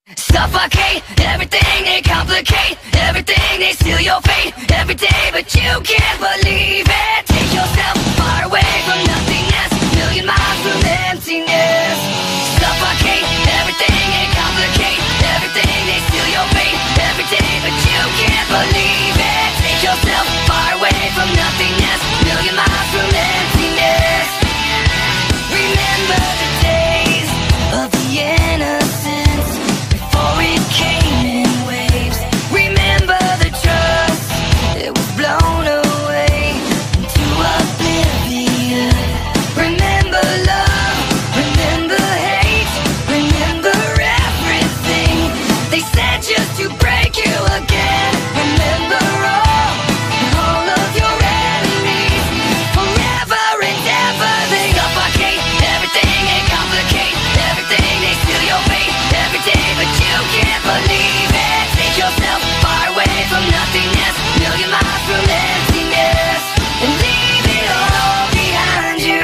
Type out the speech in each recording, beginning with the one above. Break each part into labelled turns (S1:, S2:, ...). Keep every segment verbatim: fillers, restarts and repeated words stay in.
S1: Suffocate everything, they complicate everything, they steal your fate every day, but you can't believe it. Take yourself far away from nothingness, million miles from emptiness. Suffocate everything, they complicate everything, they steal your fate every day, but you can't believe it. Take yourself far away from nothingness, million miles from emptiness. Remember the days of the innocence before it came in waves. Remember the trust, it was blown away into oblivion. Remember love, remember hate, remember everything they said just to break you again. Remember all, all of your enemies, forever and ever. They suffocate everything, they complicate everything, they steal your fate every day, but you can't believe it. Take yourself far away from nothingness, million miles from emptiness, and leave it all behind you.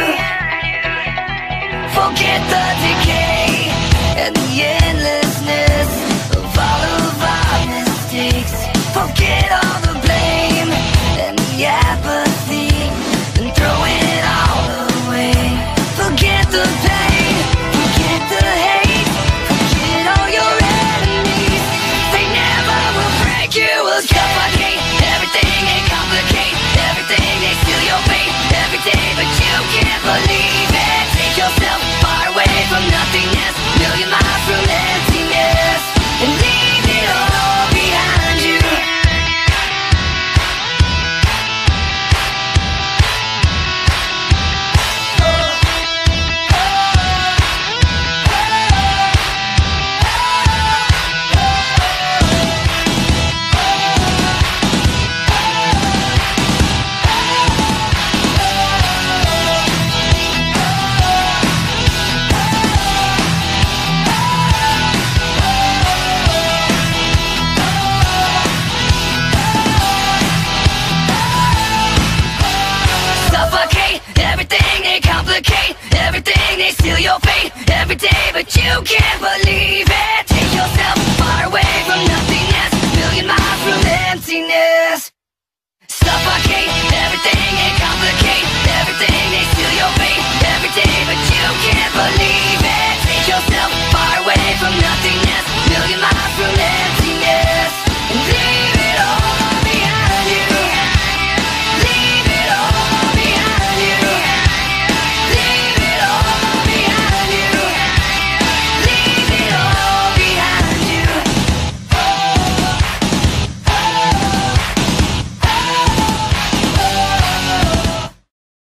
S1: Forget the decay and the endlessness of all of our mistakes. Forget all the blame and the apathy, and throw it all away. Forget the pain, forget the hate, forget all your enemies. They never will break you, will suffocate everything, they complicate everything, they steal your fate every day, but you can't believe it. Take yourself far away from nothingness, million miles from emptiness, and leave it all behind you. Suffocate everything, they complicate everything, they steal your fate every day, but you can't believe